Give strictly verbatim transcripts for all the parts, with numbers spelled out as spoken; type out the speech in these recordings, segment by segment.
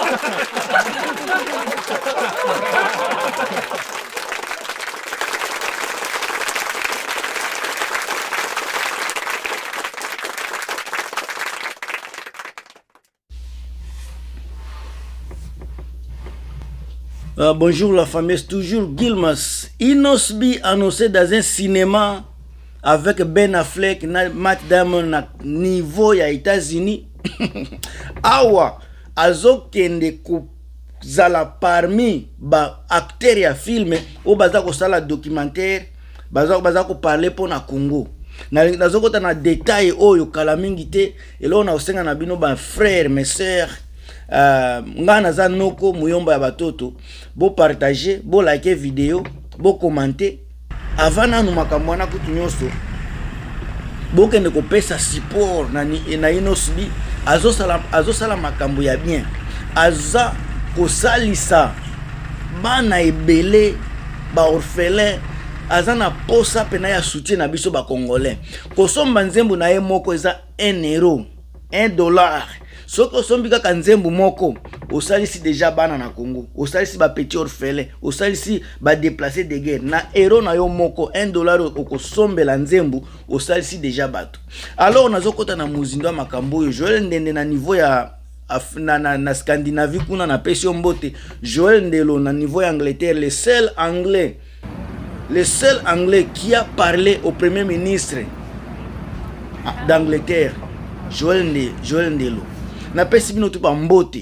Uh, bonjour la famille, c'est toujours Gilmas. Inosbi annoncé dans un cinéma avec Ben Affleck, Matt Damon na niveau ya États-Unis. Awa azokende kozala parmi ba acteurs ya film o baza ko sala documentaire, baza baza ko parler pour na Congo. Na nazokota na détail oyo kala mingi te elo na osenga na bino ba frères mes sœurs. Uh, nga naza noko muyomba ya batoto bo partager bo like vidéo bo commenter avant nanu makambo wana kutu nyonso bo kende ko pesa support na na Inosbi azosala azosala makambo ya bien aza kosalisa bana ebele ba orphelin aza na posa pena ya soutien na biso ba congolais kosomba nzembo na ye moko eza un euro un dollar. Soko sombi kaka nzembo moko osalisi déjà bana na Congo osalisi ba petit orphelin osalisi ba déplacer de guerre na euro na yo moko un dollar okosombela nzembo osalisi déjà bato. Alors nazokota na muzindo makambo yo Joel Ndende na niveau ya na, na, na Scandinavie kuna na pesio mbote Joel Ndelo na niveau ya Angleterre, le seul anglais le seul anglais qui a parlé au premier ministre d'Angleterre, Joel Ndelo, Joel Ndelo. Na pesi bino tu pa mbote.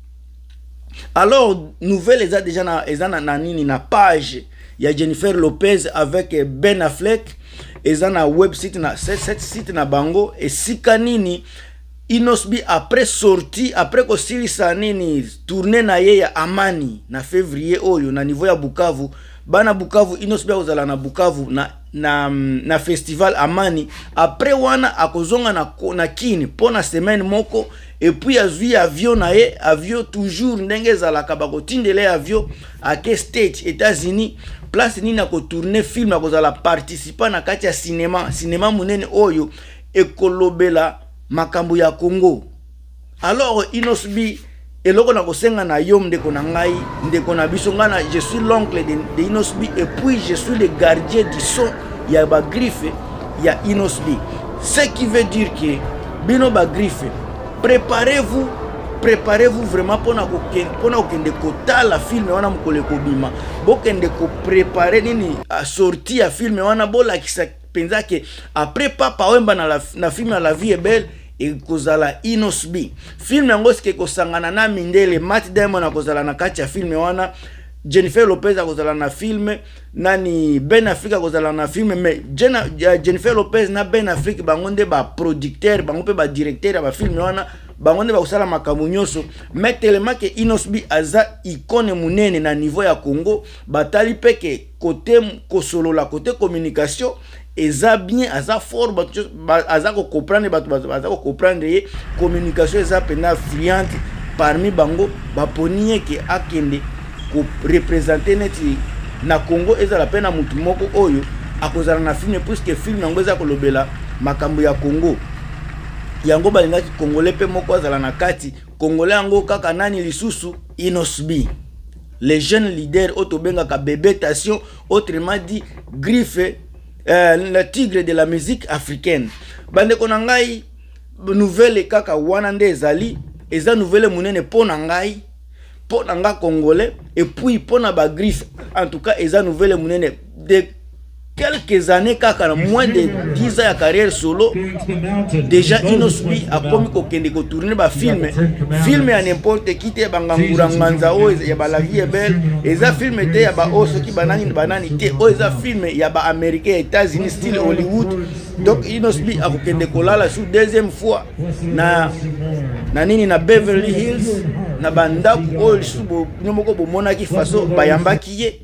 Alors nouvelle eza déjà na eza na nini na page ya Jennifer Lopez avec Ben Affleck eza na website na cette site na bango et sika nini Inosbi après sorti après ko silisa nini tourner na ye ya Amani na février oyo na niveau ya Bukavu bana Bukavu Inosbi ozala na Bukavu na na na festival Amani après wana akozonga na na kini pona semaine moko et puis azui avion na ye avion toujours ndenge za la kabako tindele avion à ke stage États-Unis place ni na ko tourner film akozala participer na kati ya cinéma cinéma munene oyo ekolobela makambo ya Congo. Alors Inosbi eloko na kosenga na yom ndeko na ngai ndeko na biso ngana je suis l'oncle de, de Inosbi et puis je suis le gardien du son ya ba griffe ya Inosbi, ce qui veut dire que bino ba griffe préparez-vous préparez-vous vraiment pour na pour na okende kotala film wana mukole kobima bokende ko préparer nini a sortie ya film wana bola kisa penza ke après papa wemba na la, na film La Vie est Belle et kozala Inosbi film yango ske kosangana na mindele Matt Damon akozala na kati ya film wana Jennifer Lopez akozala na film nani Ben Affleck akozala na film mais Jenna, Jennifer Lopez na Ben Affleck bango nde ba producteur bango pe ba directeur ba film wana bango nde ba kusala makambo nyonso mais tellement que Inosbi aza icône munene na niveau ya Congo batali peke côté kosolo la côté communication eza bien aza fort aza ko comprendre bato aza ko comprendre ye communication eza pena fluente parmi bango baponiye ke akende ko représenter neti na Congo eza la pena mutu moko oyo akozala na film puisque film yango eza kolobela makambo ya Congo yango balingaki congolais pe moko azala na kati congolais yango kaka nani lisusu Inosbi les jeunes leaders otobengaka bébétation autrement dit griffe Euh, le tigre de la musique africaine. Bande konangai nouvelle kaka wana nde ezali eza nouvelle munene pona ngai pona nga congolais et puis pona ba griffe en tout cas eza nouvelle munene de quelques années kaka moins de dix ans ya carrière solo déjà Inosbi a komi ko kende ko tourner ba film film ya n'importe qui te bangangura nganza o ya ba La Vie est Belle eza film te ya ba oso ki banani banani te o eza film ya ba américain États-Unis style Hollywood donc Inosbi a ko kende ko lala sous deuxième fois na na nini na Beverly Hills na banda o subo nyomoko bo monaki faso bayambaki ye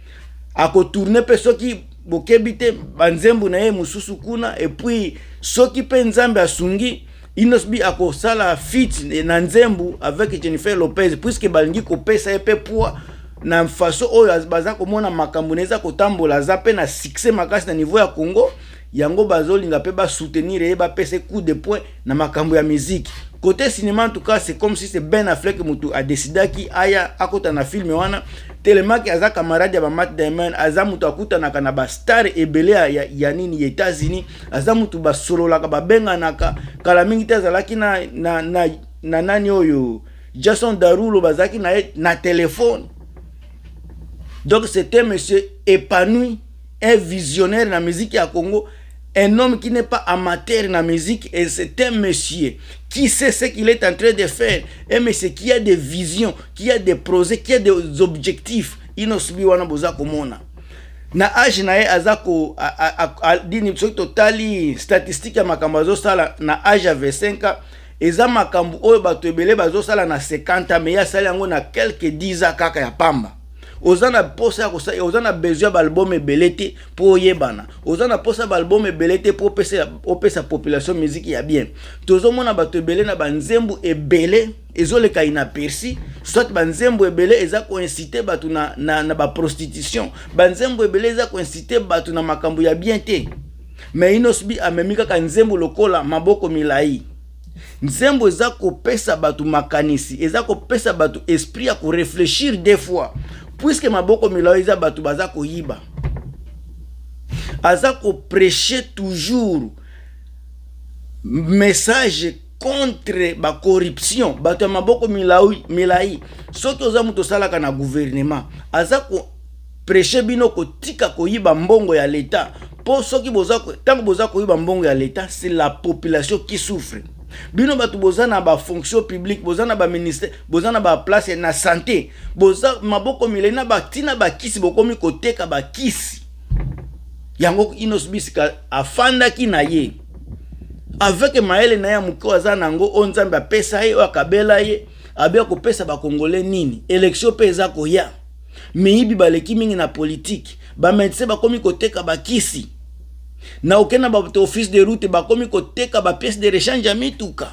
a ko tourner pe soki bokebite banzembu na ye mususu kuna et puis soki pe nzambe asungi Inosbi akosala feat na nzembu avec Jennifer Lopez puisque balingi ko pesa ye pe poa na faso oyo baza komona makambo neza kotambola za pe na succès makasi na niveau ya Congo yango bazolinga pe ba soutenir ye ba pesa coup de poing na makambo ya musique Côté cinéma, en tout cas, c'est comme si c'est Ben Affleck qui a décidé qu'il aya à côté d'un film. Tellement qu'il y a un camarade de Matt Damon, aza mutu akuta na kanaba star ebele ya ya nini ya États-Unis, aza mutu ba solo la ka benga naka kala mingi tazalaki na na na na nani oyo Jason Derulo bazaki na na téléphone. Donc c'était monsieur épanoui, un visionnaire dans la musique à Congo, un homme qui n'est pas amateur dans la musique, et c'est un monsieur qui sait ce qu'il est en train de faire, un monsieur qui a des visions, qui a des projets, qui a des objectifs. Inosubi wana boza komona. Na age na ye azako a dini totali statistique ya makambo azosala na age ya vingt-cinq ans, eza makambo oyo bato ebele bazosala na cinquante ans, mais ya sala yango na quelques dix ans kaka ya pamba. Ozana posa ko sa ozana besoin d'album ebelete pour yebana. Ozana posa d'album ebelete pour pesa opesa population musique ya bien. Tozo mona bato ebele na banzembu ebele ezoleka inaperçu, soit banzembu ebele eza ko inciter bato na na, na ba prostitution. Banzembu ebele eza ko inciter bato na makambo ya bien te. Mais Inosbi amemika ka nzembu lokola maboko milai. Nzembo eza ko pesa bato makanisi, eza ko pesa bato esprit ya ko réfléchir des fois. Puisque maboko milao eza batu baza ko yiba, aza ko prêcher toujours message contre ba corruption. Batu maboko milao milai soki oza muto salaka na gouvernement, aza ko prêcher bino ko tika ko yiba mbongo ya l'état. Po soki boza ko tango boza ko yiba mbongo ya l'état, c'est la population qui souffre. Bino batu boza na ba fonction publique, boza na ba ministère, boza na ba place na santé, boza maboko milena ba tina ba kisi bokomi koteka ba kisi. Yango Inosbisika afanda ki na ye. Avec maele na ya muko aza nango onzambe pesa ye akabela ye, abia ko pesa ba congolais nini? Élection pesa ko ya. Meibi baleki mingi na politique, ba médecin bakomi koteka ba kisi. Na okena ba office de route bakomi koteka ba pièce de rechange ya mituka.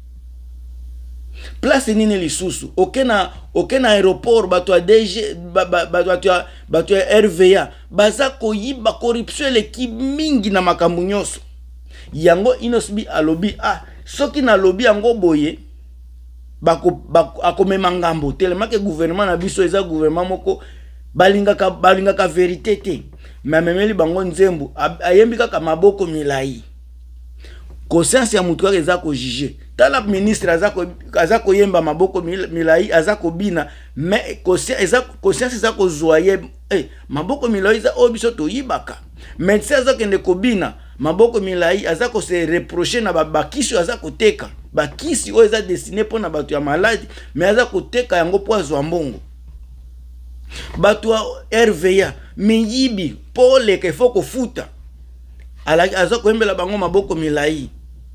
Place nini lisusu okena okena aéroport bato a D G bato a bato a R V A baza koyiba corruption leki mingi na makambo nyonso. Yango Inosbi alobi ah soki na lobi yango boye bako akomema ngambo tellement que gouvernement na biso eza gouvernement moko balingaka balingaka vérité te. Mamemeli bango nzembu ayembi kaka maboko milai. Conscience ya mutu eza ko juger. Tala ministre azako azako yemba maboko milai azako bina, mais conscience eza conscience eza ko zoye eh maboko milai za obiso to yibaka. Médecin azako ende ko bina maboko milai azako se reprocher na bakisi azako teka. Bakisi o eza destiné pour na batu ya malade, mais azako teka yango poazo mbongo. Batu R V A miyibi pole ke foko futa ala azako embela bango maboko milai.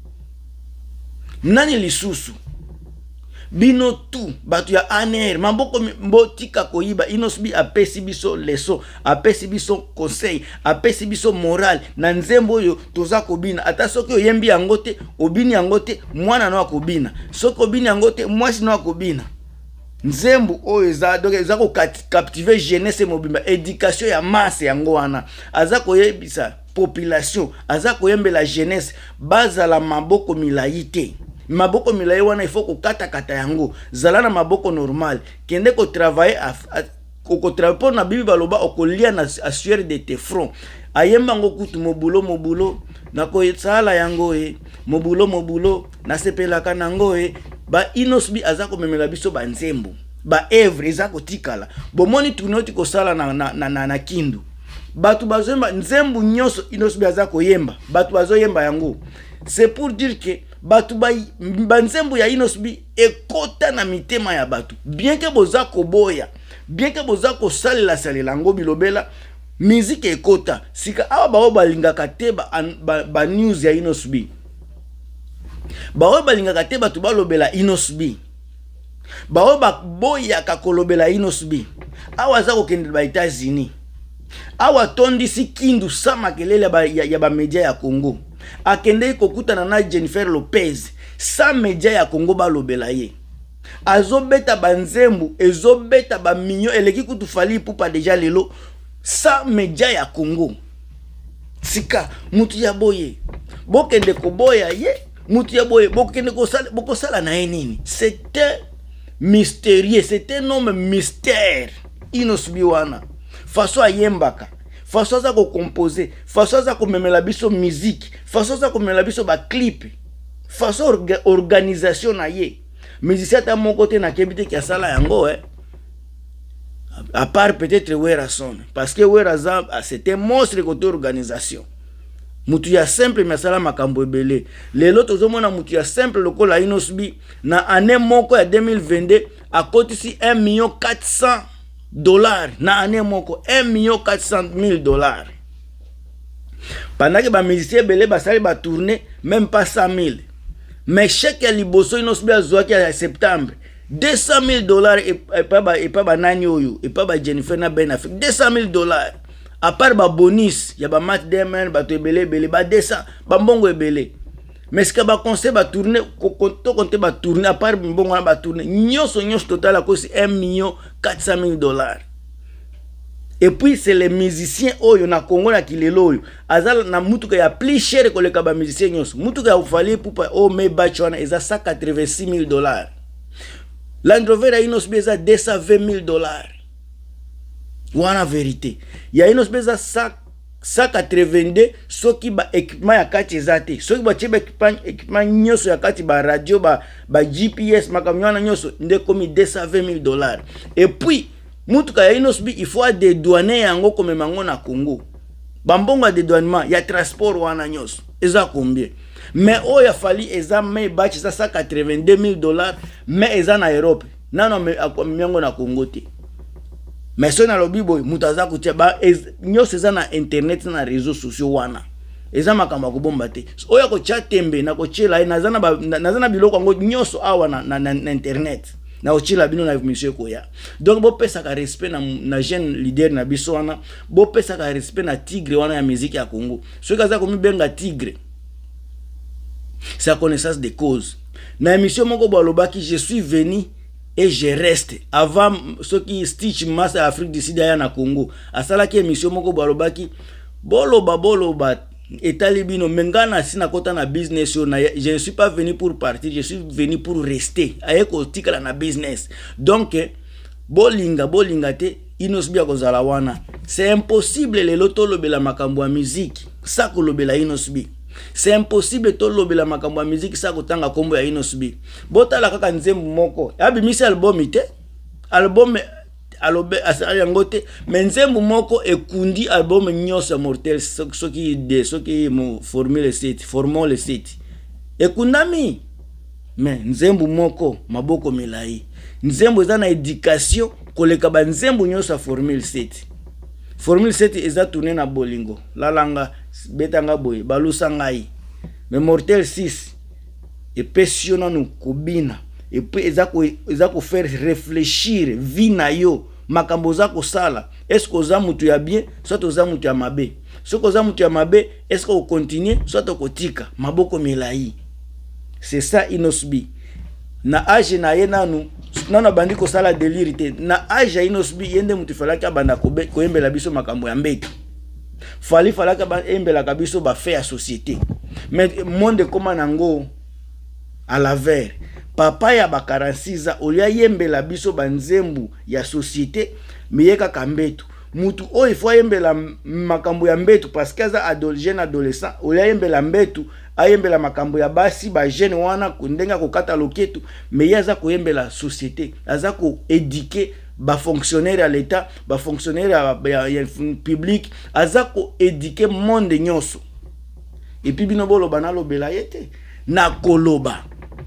Nani lisusu bino tu batu ya A N R maboko mbotika koyiba. Inosbi apesi biso leso, apesi biso conseil, apesi biso moral na nzembo yo toza kobina. Ata soki oyembi yango te obini yango te mwana na akobina, soki obini yango te mwasi na akobina. Nzembu oyo eza donc eza ko captiver jeunesse mobimba, éducation ya masse yango wana aza koyebisa population, aza koyembela jeunesse bazala maboko milai te. Maboko milai wana il faut ko kata kata yango zala na maboko normal kende ko travailler ko travailler na bibi baloba okolia na assurer de tes fronts ayemba ngo kutu mobulo mobulo na ko sala yango e mobulo mobulo na sepelaka nango e. Ba Inosbi azako memela biso ba nzembo ba evre ezako tikala bomoni tunoti ko sala na na na, na, na kindu batu bazemba nzembo nyoso Inosbi azako yemba batu bazoyemba yango. C'est pour dire que batu ba, ba nzembo ya Inosbi ekota na mitema ya batu, bien que bozako boya, bien que bozako salela salela ngo bilobela musique ekota sika awa ba balingaka te ba, ba, ba news ya Inosbi. Bawe balingaka te batu balobela Inosbi. Bawe baboya kakolobela Inosbi. Awa za kokende ba États-Unis. Awa tondisi kindu sama kelele ba, ya, ya ba media ya Congo. Akende kokutana na Jennifer Lopez. Sa media ya Congo balobela ye. Azobeta banzembu, ezobeta ba minyo eleki kutu fali pupa deja lelo. Sa media ya Congo. Sika mutu ya boye. Bokende koboya ye. mutu ya boye bokende kosala bokosala na ye nini. C'était mystérieux, c'était un homme mystère. Inos B wana façon ayembaka, façon za ko composer, façon za ko memela biso musique, façon za ko memela biso ba clip, façon orga, organisation na ye. Musicien ta mon côté na kebite ki asala yango eh. À part peut-être Werason, parce que Werason c'était monstre côté organisation. Mutu ya simple masala makambo ebele. Lelo tozomona mutu ya simple lokola Inos B na année moko ya deux mille vingt-deux a kotisi un million quatre cents dollars na année moko un million quatre cent mille dollars. Pendant que ba musicien belé ba sali ba tourner même pas cent mille. Mais chaque liboso Inos B azwaki ya septembre deux cent mille dollars et pas ba et pas ba nani oyo et pas ba Jennifer na Ben Affleck deux cent mille dollars. À part ba bonus ya ba Matt Damon ba to ebele ebele ba deux cents ba mbongo ebele. Mais ce que ba conseil ba tourner to compter ba tourner à part mbongo na ba tourner nyonso nyonso total à cause un million quatre cent mille dollars. Et puis c'est les musiciens oyo na Congo na kilelo oyo azala na mutuka ya plus cher que le ba musicien nyonso mutuka ya ufali pupa o me bachwana eza cent quatre-vingt-six mille dollars. Land Rover ya Inos B eza deux cent vingt mille dollars. Wana vérité. Ya Inos B eza cent quatre-vingt-deux soki ba équipement ya kati ezate. Soki ba cheba équipement équipement nyoso ya kati ba radio ba ba G P S makamyana nyoso nde komi deux cent vingt mille dollars. Et puis mutuka ya Inos B il faut dédouaner yango comme mango na Congo. Bambongo dédouanement ya transport wana nyoso. Eza combien? Mais oh ya fali eza me batch eza cent quatre-vingt-deux mille dollars mais eza na Europe. Nano me akwamiango na Congo te. Mais so na lobi boy mutaza kutia ba nyos eza na internet na réseaux sociaux wana. Eza makamba kubomba te. Oya ko chatembe na ko chela nazana ba nazana biloko ngo nyoso awa na, na, na, na internet. Na ochila bino na monsieur koya. Donc bo pesa ka respect na na jeune leader na biso wana, bo pesa ka respect na tigre wana ya musique ya Congo. So kaza komi benga tigre. C'est la connaissance des causes. Na émission moko balobaki je suis venu et je reste. Avant ce qui Stitch Master Afrique du Sud na Congo. Asala ki émission moko balobaki boloba boloba etalibino mengana sina kota na business yo na je ne suis pas venu pour partir, je suis venu pour rester. Ayeko tikala na business. Donc bolinga bolinga te Inos B akozala wana. C'est impossible le loto lobela makambo ya musique. Ça ko lobela Inos B. C'est impossible to lobela makambo ya musique sa kotanga kombo ya Inos B. Botala kaka nzembo moko. Abimisi album ite. Album alobe asali yangote mais nzembo moko ekundi album nyoso mortel soki de soki mo formule sept formule sept. Ekundami. Mais nzembo moko maboko milai. Nzembo eza na éducation koleka ba nzembo nyoso formule sept. Formule sept eza tourner na bolingo. Lalanga betanga boy balusa ngai. Mais mortel six et pesiona no kubina. Et puis eza ko eza ko faire réfléchir vie na yo makambo za ko sala. Est-ce que oza mutu ya bien soit oza mutu ya mabe? So ko oza mutu ya mabe est-ce que o continuer soit o tika maboko milai. C'est ça Inos B. Na age na ye nanu nana bandi ko sala délire na age ya Inos B yende mutu falaka banda ko koyembela biso makambo ya mbeto. Fali falaka ba embela kabiso ba fait à société. Mais monde comment nango à la vers papa ya ba quarante-six ans olia yembela biso banzembu ya société miyeka kambeto mutu o il faut yembela makambo ya mbeto parce que za adolescent adolescent olia yembela mbeto ayembela makambo ya basi ba jeune wana kundenga kokata loketu mais yaza ko yembela société aza ko éduquer ba fonctionnaire à l'état ba fonctionnaire ya, ya public aza ko éduquer monde nyonso et puis bino bolo banalo belayete na koloba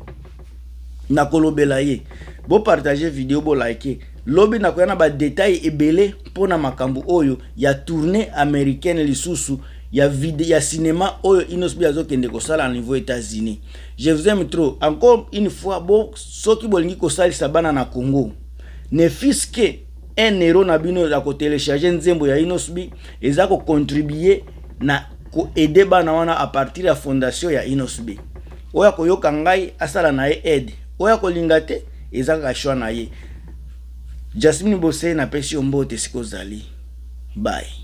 na kolobela ye bo partager vidéo bo liker lobi na koyana ba détail ebele pona makambo oyo ya tournée américaine lisusu ya vidéo ya cinéma oyo Inos B azokende kosala au niveau États-Unis. Je vous aime trop encore une fois bo soki bolingi kosalisa bana na Congo ne fiske un euro na bino ya ko télécharger nzembo ya Inos B eza ko contribuer na ko aider bana wana à partir ya fondation ya Inos B. Oya ko yoka ngai asala na ye aide. Oya ko lingate ezaka shwa na ye. Jasmine Bose na pesi ombote sikozali. Bye.